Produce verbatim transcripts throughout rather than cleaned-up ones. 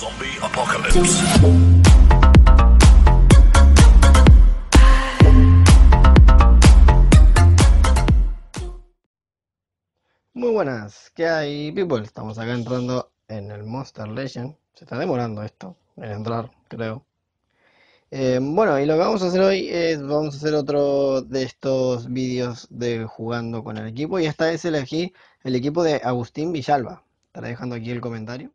Zombie Apocalypse. Muy buenas, ¿qué hay, people? Estamos acá entrando en el Monster Legend. Se está demorando esto en entrar, creo. Eh, bueno, y lo que vamos a hacer hoy es, vamos a hacer otro de estos vídeos de jugando con el equipo. Y esta vez elegí el equipo de Agustín Villalba. Estaré dejando aquí el comentario.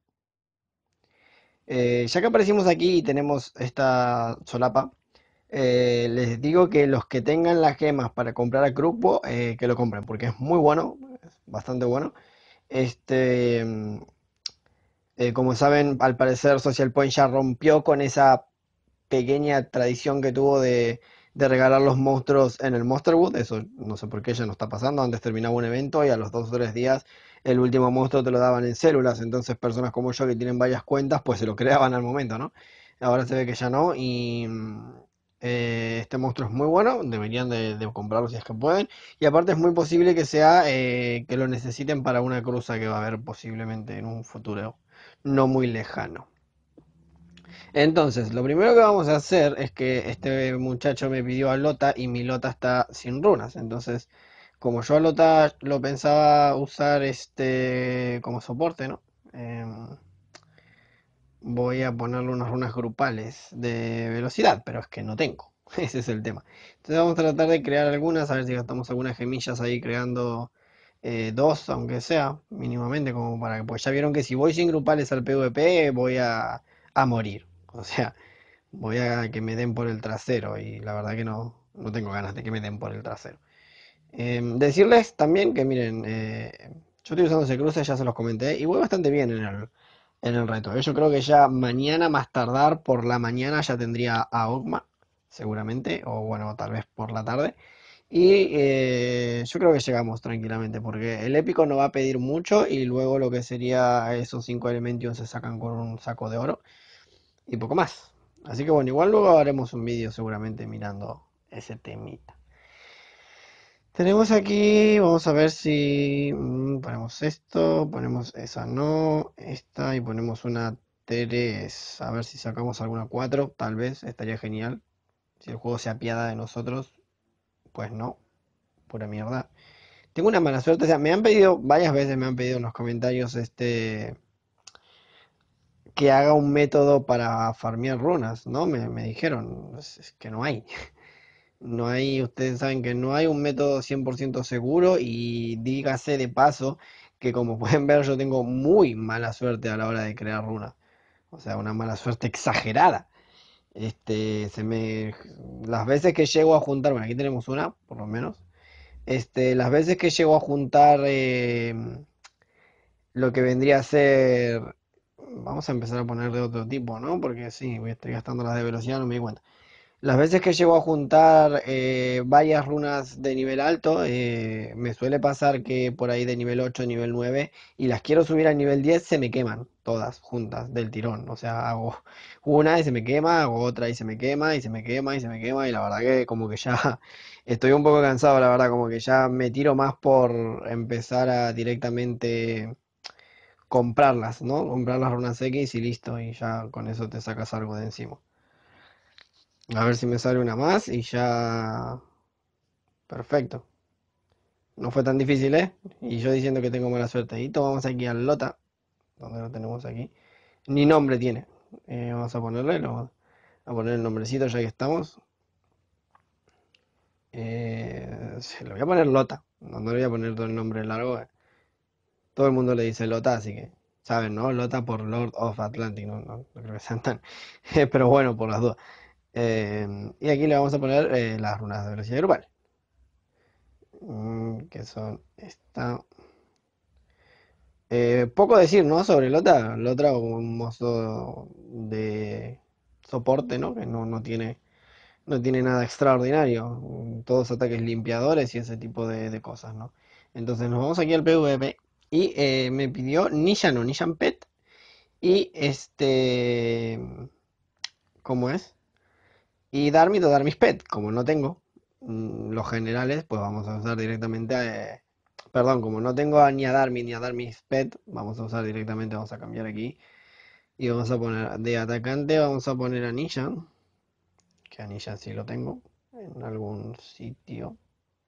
Eh, ya que aparecimos aquí y tenemos esta solapa, eh, les digo que los que tengan las gemas para comprar a grupo, eh, que lo compren, porque es muy bueno, es bastante bueno. Este, mm, eh, como saben, al parecer Social Point ya rompió con esa pequeña tradición que tuvo de, de regalar los monstruos en el Monster Wood. Eso no sé por qué ya no está pasando. Antes terminaba un evento y a los dos o tres días el último monstruo te lo daban en células. Entonces personas como yo que tienen varias cuentas, pues se lo creaban al momento, ¿no? Ahora se ve que ya no. Y mm, eh, este monstruo es muy bueno. Deberían de, de comprarlo si es que pueden. Y aparte es muy posible que sea eh, que lo necesiten para una cruza que va a haber posiblemente en un futuro no muy lejano. Entonces, lo primero que vamos a hacer es que este muchacho me pidió a Lota y mi Lota está sin runas. Entonces, como yo a Lota lo pensaba usar este como soporte, ¿no? Em, voy a ponerle unas runas grupales de velocidad, pero es que no tengo. Ese es el tema. Entonces vamos a tratar de crear algunas, a ver si gastamos algunas gemillas ahí creando eh, dos, aunque sea, mínimamente, como para que, pues ya vieron que si voy sin grupales al PvP voy a, a morir. O sea, voy a que me den por el trasero y la verdad que no, no tengo ganas de que me den por el trasero. Eh, decirles también que miren, eh, yo estoy usando ese cruce, ya se los comenté, y voy bastante bien en el, en el reto. ¿eh? Yo creo que ya mañana, más tardar por la mañana, ya tendría a Ogma, seguramente, o bueno, tal vez por la tarde. Y eh, yo creo que llegamos tranquilamente, porque el épico no va a pedir mucho y luego lo que sería esos cinco Elementium se sacan con un saco de oro y poco más. Así que bueno, igual luego haremos un vídeo seguramente mirando ese temita. Tenemos aquí, vamos a ver si mm, ponemos esto, ponemos esa no, esta y ponemos una tres. A ver si sacamos alguna cuatro, tal vez, estaría genial. Si el juego se apiada de nosotros, pues no, pura mierda. Tengo una mala suerte, o sea, me han pedido, varias veces me han pedido en los comentarios este que haga un método para farmear runas, ¿no? Me, me dijeron, es, es que no hay. No hay, ustedes saben que no hay un método cien por ciento seguro y dígase de paso que como pueden ver yo tengo muy mala suerte a la hora de crear runas. O sea, una mala suerte exagerada. Este, se me, las veces que llego a juntar, bueno, aquí tenemos una, por lo menos. Este, las veces que llego a juntar eh, lo que vendría a ser, vamos a empezar a poner de otro tipo, ¿no? Porque sí, voy a estar gastando las de velocidad, no me di cuenta. Las veces que llego a juntar eh, varias runas de nivel alto, eh, me suele pasar que por ahí de nivel ocho, nivel nueve, y las quiero subir al nivel diez, se me queman todas juntas del tirón. O sea, hago una y se me quema, hago otra y se me quema, y se me quema, y se me quema, y la verdad que como que ya estoy un poco cansado, la verdad, como que ya me tiro más por empezar a directamente comprarlas, ¿no? Comprar las runas X y listo, y ya con eso te sacas algo de encima. A ver si me sale una más y ya. Perfecto. No fue tan difícil, ¿eh? Y yo diciendo que tengo mala suerte. Y tomamos aquí al Lota. Donde lo tenemos aquí. Ni nombre tiene. Eh, vamos a ponerle. Lo, vamos a poner el nombrecito ya que estamos. Eh, sí, le voy a poner Lota. No, no le voy a poner todo el nombre largo. eh. Todo el mundo le dice Lota, así que. Saben, ¿no? Lota por Lord of Atlantic. No, no, no creo que sean tan. Pero bueno, por las dudas. Eh, y aquí le vamos a poner eh, las runas de velocidad grupal. Mm, que son esta. Eh, poco decir, ¿no? Sobre Lota. Lota como un mozo de soporte, ¿no? Que no, no tiene, no tiene nada extraordinario. Mm, Todos ataques limpiadores y ese tipo de, de cosas, ¿no? Entonces nos vamos aquí al PvP. Y eh, me pidió Nishan o Nishan Pet. Y este. ¿Cómo es? Y Darmit o Darmis Pet. Como no tengo mm, los generales, pues vamos a usar directamente a. Perdón, como no tengo a- ni a Darmin ni a Darmis Pet, vamos a usar directamente, vamos a cambiar aquí. Y vamos a poner de atacante, vamos a poner a Nishan. Que a Nishan sí lo tengo. En algún sitio.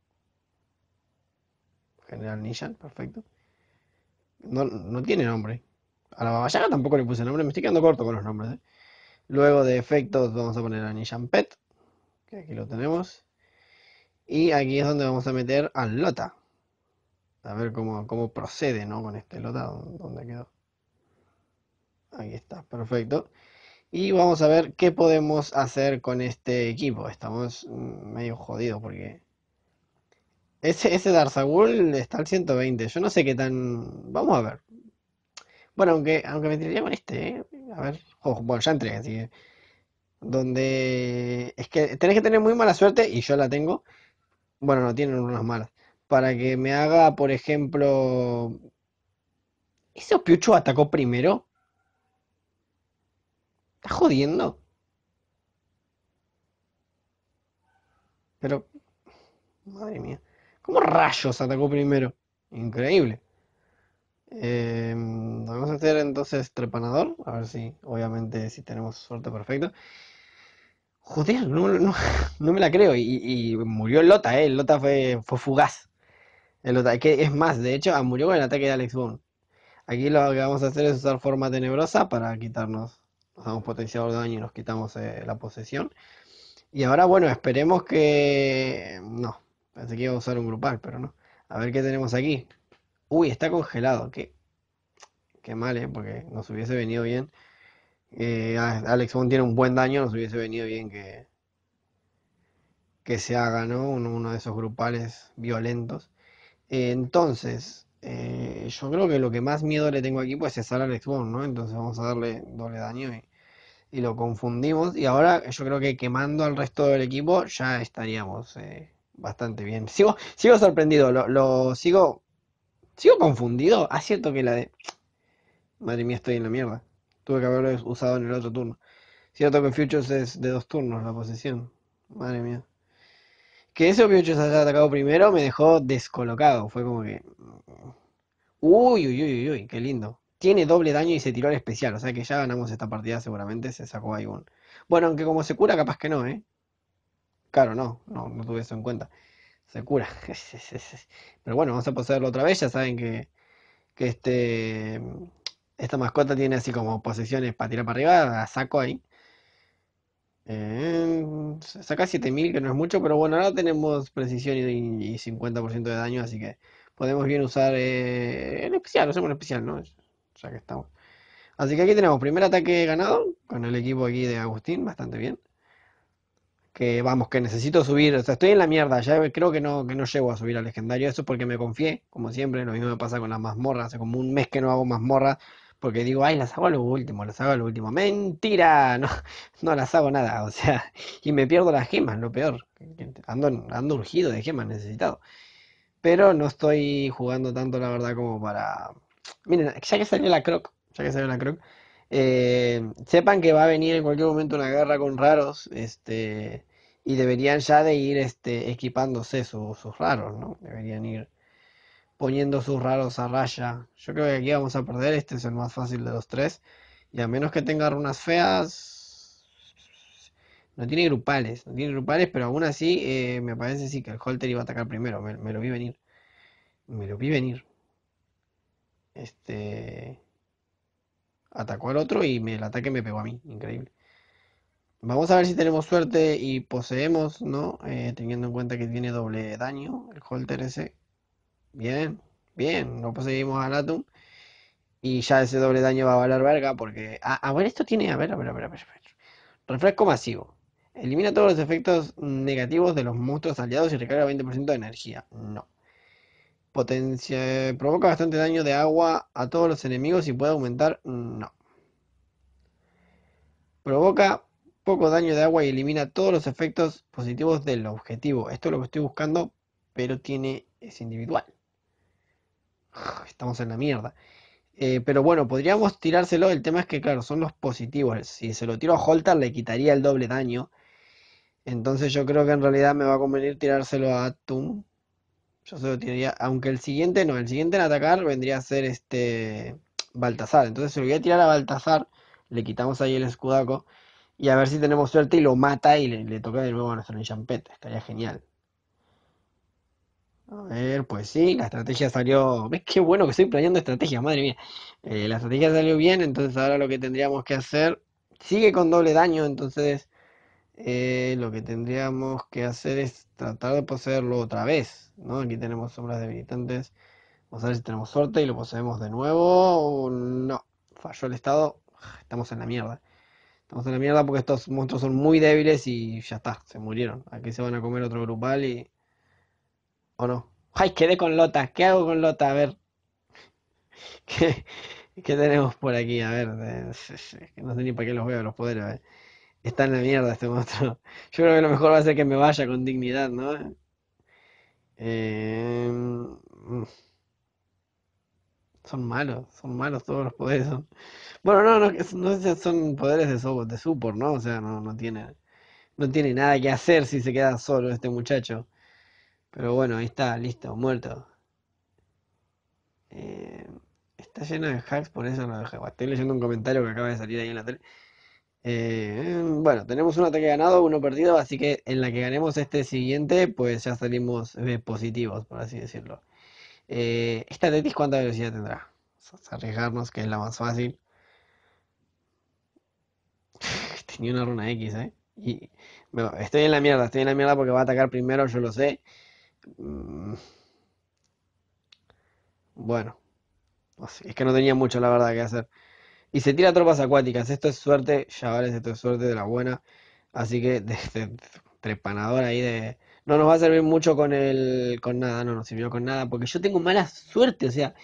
General Nishan, perfecto. No, no tiene nombre. A la Babayaga tampoco le puse nombre. Me estoy quedando corto con los nombres, ¿eh? Luego de efectos vamos a poner a Nishan Pet. Que aquí lo tenemos. Y aquí es donde vamos a meter al Lota. A ver cómo, cómo procede, ¿no? Con este Lota. ¿Dónde quedó? Ahí está, perfecto. Y vamos a ver qué podemos hacer con este equipo. Estamos mm, medio jodidos porque ese, ese Darzagul está al ciento veinte. Yo no sé qué tan... Vamos a ver. Bueno, aunque, aunque me tiraría con este, ¿eh? A ver. Ojo, bueno, ya entré, así que... Donde... Es que tenés que tener muy mala suerte, y yo la tengo. Bueno, no, tienen unas malas. Para que me haga, por ejemplo... ¿Ese Piucho atacó primero? ¿Estás jodiendo? Pero... Madre mía. ¿Cómo rayos atacó primero? Increíble. Eh, vamos a hacer entonces trepanador. A ver si, obviamente, si tenemos suerte, perfecto. Joder, no, no, no me la creo. Y, y murió el Lota, ¿eh? El Lota fue, fue fugaz. El Lota, que es más, de hecho, ah, murió con el ataque de Alex Bone. Aquí lo que vamos a hacer es usar forma tenebrosa para quitarnos. Nos damos potenciador de daño y nos quitamos eh, la posesión. Y ahora, bueno, esperemos que... No, pensé que iba a usar un grupal, pero no. A ver qué tenemos aquí. Uy, está congelado. Qué, qué mal, ¿eh? Porque nos hubiese venido bien. Eh, Alex Bond tiene un buen daño, nos hubiese venido bien que, que se haga, ¿no? Uno, uno de esos grupales violentos. Eh, entonces, eh, yo creo que lo que más miedo le tengo aquí pues es al Alex Bond, ¿no? Entonces vamos a darle doble daño y, y lo confundimos. Y ahora yo creo que quemando al resto del equipo ya estaríamos eh, bastante bien. Sigo, sigo sorprendido, lo, lo sigo, sigo confundido. Ah, cierto que la de... Madre mía, estoy en la mierda. Tuve que haberlo usado en el otro turno. Cierto que Futures es de dos turnos la posesión. Madre mía. Que ese Futures haya atacado primero me dejó descolocado. Fue como que... Uy, uy, uy, uy, uy, qué lindo. Tiene doble daño y se tiró el especial. O sea que ya ganamos esta partida seguramente. Se sacó ahí un... Bueno, aunque como se cura capaz que no, ¿eh? Claro, no. No, no tuve eso en cuenta. Se cura. Pero bueno, vamos a poseerlo otra vez. Ya saben que, que este... Esta mascota tiene así como posesiones para tirar para arriba. La saco ahí. Eh, saca siete mil, que no es mucho, pero bueno, ahora tenemos precisión y, y cincuenta por ciento de daño, así que podemos bien usar eh, el especial, usemos el especial, ¿no? Ya que estamos. Así que aquí tenemos primer ataque ganado con el equipo aquí de Agustín, bastante bien. Que vamos, que necesito subir, o sea, estoy en la mierda, ya creo que no, que no llego a subir al legendario, eso es porque me confié, como siempre, lo mismo me pasa con las mazmorras, hace como un mes que no hago mazmorras, porque digo, ay, las hago a lo último, las hago a lo último. Mentira, no, no las hago nada, o sea, y me pierdo las gemas, lo peor, ando, ando urgido de gemas, necesitado, pero no estoy jugando tanto, la verdad, como para... Miren, ya que salió la croc, ya que salió la croc, eh, sepan que va a venir en cualquier momento una guerra con raros, este, y deberían ya de ir, este, equipándose su- sus raros, ¿no? Deberían ir poniendo sus raros a raya. Yo creo que aquí vamos a perder, este es el más fácil de los tres, y a menos que tenga runas feas, no tiene grupales, no tiene grupales, pero aún así eh, me parece sí que el Holter iba a atacar primero, me, me lo vi venir, me lo vi venir. Este, atacó al otro y me, el ataque me pegó a mí, increíble. Vamos a ver si tenemos suerte y poseemos, ¿no? Eh, teniendo en cuenta que tiene doble daño el Holter ese. Bien, bien, no poseímos al Atum. Y ya ese doble daño va a valer verga porque... Ah, ah, bueno, esto tiene... A ver, a ver, a ver, a ver. a ver. Refresco masivo. Elimina todos los efectos negativos de los monstruos aliados y recarga veinte por ciento de energía. No. Potencia... Provoca bastante daño de agua a todos los enemigos y puede aumentar... No. Provoca poco daño de agua y elimina todos los efectos positivos del objetivo. Esto es lo que estoy buscando, pero tiene... es individual. Estamos en la mierda. Eh, pero bueno, podríamos tirárselo. El tema es que, claro, son los positivos. Si se lo tiro a Holter, le quitaría el doble daño. Entonces yo creo que en realidad me va a convenir tirárselo a Atum. Yo se lo tiraría, aunque el siguiente no, el siguiente en atacar vendría a ser este Baltasar. Entonces se lo voy a tirar a Baltasar. Le quitamos ahí el escudaco. Y a ver si tenemos suerte y lo mata y le, le toca de nuevo a nuestro Enchampet. Estaría genial. A ver, pues sí, la estrategia salió. ¿Ves qué bueno que estoy planeando estrategia? Madre mía. Eh, la estrategia salió bien, entonces ahora lo que tendríamos que hacer. Sigue con doble daño, entonces eh, lo que tendríamos que hacer es tratar de poseerlo otra vez, ¿no? Aquí tenemos sombras debilitantes. Vamos a ver si tenemos suerte y lo poseemos de nuevo. No, falló el estado. Estamos en la mierda. Estamos en la mierda porque estos monstruos son muy débiles y ya está, se murieron. Aquí se van a comer otro grupal y... ¿O no? ¡Ay, quedé con Lota! ¿Qué hago con Lota? A ver, ¿qué, qué tenemos por aquí? A ver, eh, que no sé ni para qué los veo los poderes. eh. Está en la mierda este monstruo. Yo creo que lo mejor va a ser que me vaya con dignidad, ¿no? Eh, mm, son malos, son malos todos los poderes. Son... Bueno, no, no, es- no sé si son poderes de, so- de support, ¿no? O sea, no, no tiene, no tiene nada que hacer si se queda solo este muchacho. Pero bueno, ahí está, listo, muerto. Eh, está lleno de hacks, por eso lo dejé. Bueno, estoy leyendo un comentario que acaba de salir ahí en la tele. Eh, bueno, tenemos un ataque ganado, uno perdido, así que en la que ganemos este siguiente, pues ya salimos eh, positivos, por así decirlo. Eh, ¿esta Tetis cuánta velocidad tendrá? Vamos a arriesgarnos, que es la más fácil. Tenía una runa X, ¿eh? Y bueno, estoy en la mierda, estoy en la mierda porque va a atacar primero, yo lo sé. Mm, bueno, no sé, es que no tenía mucho la verdad que hacer. Y se tira tropas acuáticas. Esto es suerte, chavales, esto es suerte de la buena. Así que de, de- trepanador ahí de... No nos va a servir mucho con el... Con nada, no nos sirvió con nada. Porque yo tengo mala suerte, o sea...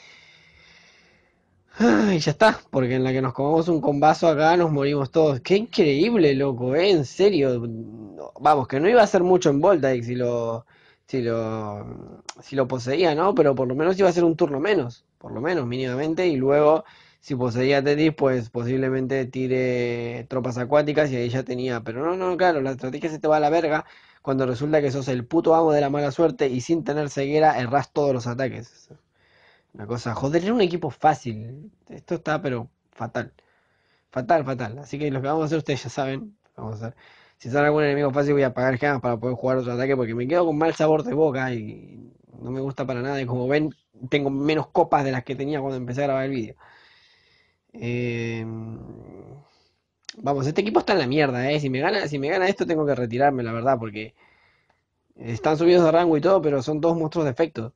Ay, ya está. Porque en la que nos comamos un combazo acá nos morimos todos. Qué increíble, loco, ¿eh? En serio. No, vamos, que no iba a ser mucho en Voltaix si lo... Si lo... Si lo poseía, ¿no? Pero por lo menos iba a ser un turno menos. Por lo menos, mínimamente. Y luego... Si poseía Tetis, pues posiblemente tire tropas acuáticas y ahí ya tenía. Pero no, no, claro, la estrategia se te va a la verga cuando resulta que sos el puto amo de la mala suerte y sin tener ceguera errás todos los ataques. Una cosa, joder, era un equipo fácil. Esto está, pero fatal. Fatal, fatal. Así que lo que vamos a hacer, ustedes ya saben. Vamos a hacer. Si son algún enemigo fácil, voy a pagar gemas para poder jugar otro ataque porque me quedo con mal sabor de boca y no me gusta para nada. Y como ven, tengo menos copas de las que tenía cuando empecé a grabar el vídeo. Eh, Vamos, este equipo está en la mierda, eh. Si me gana, si me gana esto tengo que retirarme, la verdad, porque están subidos de rango y todo, pero son todos monstruos de efecto.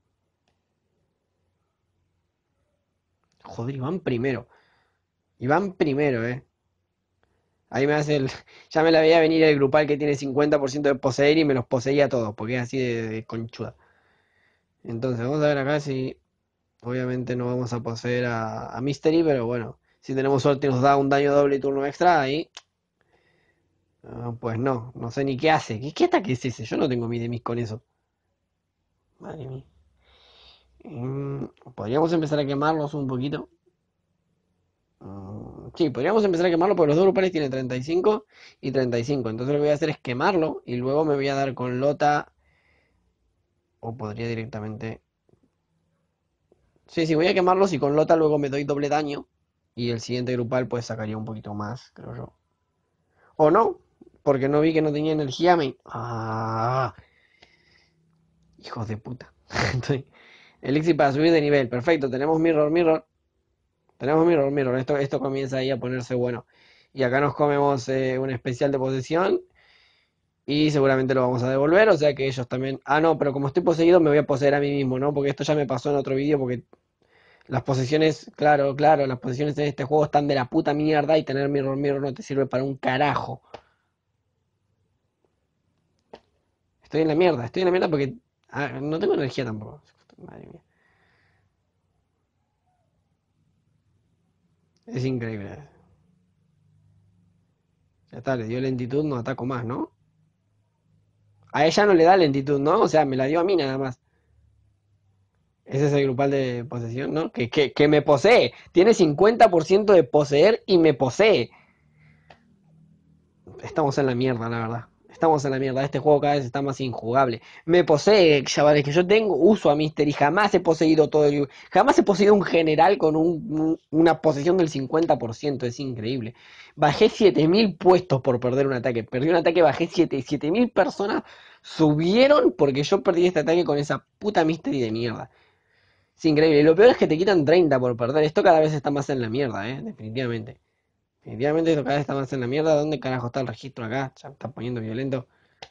Joder, y van primero. Y van primero, eh. Ahí me hace el. Ya me la veía venir el grupal que tiene cincuenta por ciento de poseer y me los poseía a todos, porque es así de, de conchuda. Entonces, vamos a ver acá si. Obviamente no vamos a poseer a, a Mystery, pero bueno. Si tenemos suerte y nos da un daño doble y turno extra, ahí. Ah, pues no, no sé ni qué hace. ¿Qué, qué ataque es ese? Yo no tengo mi demis con eso. Madre mía. Mm, podríamos empezar a quemarlos un poquito. Mm, sí, podríamos empezar a quemarlo porque los dos grupales tienen treinta y cinco y treinta y cinco. Entonces lo que voy a hacer es quemarlo y luego me voy a dar con Lota. O podría directamente. Sí, sí, voy a quemarlos y con Lota luego me doy doble daño. Y el siguiente grupal pues sacaría un poquito más, creo yo. O no, porque no vi que no tenía energía. Me... Ah, hijos de puta. Estoy- Elixir para subir de nivel. Perfecto, tenemos Mirror, Mirror. Tenemos Mirror, Mirror. Esto, esto comienza ahí a ponerse bueno. Y acá nos comemos eh, un especial de posesión. Y seguramente lo vamos a devolver. O sea que ellos también. Ah, no, pero como estoy poseído, me voy a poseer a mí mismo, ¿no? Porque esto ya me pasó en otro vídeo. Porque las posesiones, claro, claro, las posesiones en este juego están de la puta mierda. Y tener Mirror, Mirror no te sirve para un carajo. Estoy en la mierda, estoy en la mierda porque. Ah, no tengo energía tampoco. Madre mía. Es increíble. Ya está, le dio lentitud, no ataco más, ¿no? A ella no le da lentitud, ¿no? O sea, me la dio a mí nada más. Ese es el grupal de posesión, ¿no? Que, que, que me posee. Tiene cincuenta por ciento de poseer y me posee. Estamos en la mierda, la verdad. Estamos en la mierda, este juego cada vez está más injugable. Me posee, chavales, que yo tengo uso a Mystery, jamás he poseído todo el... Jamás he poseído un general con un, un- una posesión del cincuenta por ciento, es increíble. Bajé siete mil puestos por perder un ataque. Perdí un ataque, bajé siete mil personas subieron porque yo perdí este ataque con esa puta Mystery de mierda. Es increíble. Y lo peor es que te quitan treinta por perder. Esto cada vez está más en la mierda, eh, definitivamente. Definitivamente esto cada vez está más en la mierda. ¿Dónde carajo está el registro acá? Ya me está poniendo violento.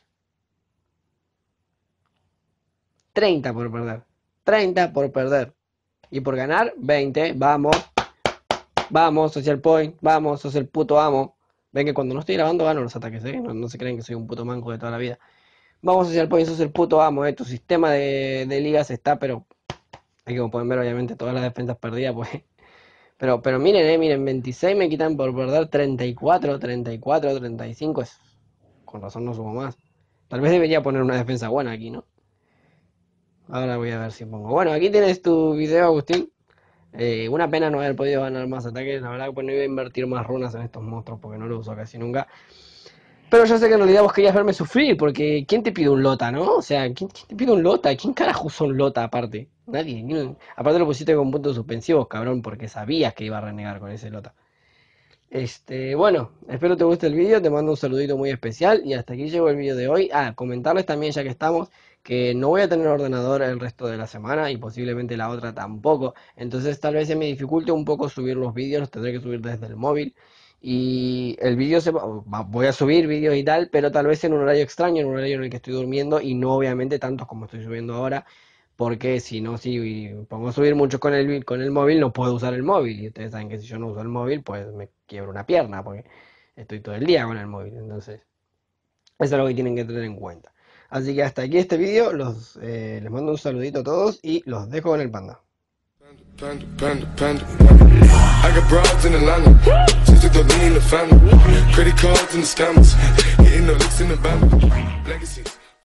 treinta por perder. treinta por perder. Y por ganar, veinte. Vamos. Vamos, Social Point. Vamos, sos el puto amo. Ven que cuando no estoy grabando gano los ataques, ¿eh? No, no se creen que soy un puto manco de toda la vida. Vamos, Social Point, sos el puto amo, ¿eh? Tu sistema de, de ligas está, pero... Aquí como pueden ver, obviamente, todas las defensas perdidas, pues... Pero, pero miren, eh, miren, veintiséis me quitan por perder treinta y cuatro, treinta y cuatro, treinta y cinco. Es... Con razón no subo más. Tal vez debería poner una defensa buena aquí, ¿no? Ahora voy a ver si pongo. Bueno, aquí tienes tu video, Agustín. Eh, una pena no haber podido ganar más ataques. La verdad que pues no iba a invertir más runas en estos monstruos porque no lo uso casi nunca. Pero yo sé que en realidad vos querías verme sufrir porque ¿quién te pide un Lota, no? O sea, ¿quién, quién te pide un Lota? ¿Quién carajo usa un Lota aparte? Nadie. Ni- Aparte lo pusiste con puntos suspensivos, cabrón, porque sabías que iba a renegar con ese Lota. Este, bueno, espero te guste el vídeo, te mando un saludito muy especial y hasta aquí llegó el vídeo de hoy. Ah, comentarles también ya que estamos que no voy a tener ordenador el resto de la semana y posiblemente la otra tampoco. Entonces tal vez se me dificulte un poco subir los vídeos, los tendré que subir desde el móvil. Y el vídeo se va, va- voy a subir vídeos y tal, pero tal vez en un horario extraño, en un horario en el que estoy durmiendo y no obviamente tantos como estoy subiendo ahora. Porque si no, si pongo a subir mucho con el, con el móvil, no puedo usar el móvil. Y ustedes saben que si yo no uso el móvil, pues me quiebro una pierna, porque estoy todo el día con el móvil. Entonces, eso es lo que tienen que tener en cuenta. Así que hasta aquí este vídeo. Los, eh, les mando un saludito a todos y los dejo con el panda. Panda, panda, panda, panda. I got broads in Atlanta. Just took the lean in the family. Credit cards and the scammers. Hitting the licks in the band.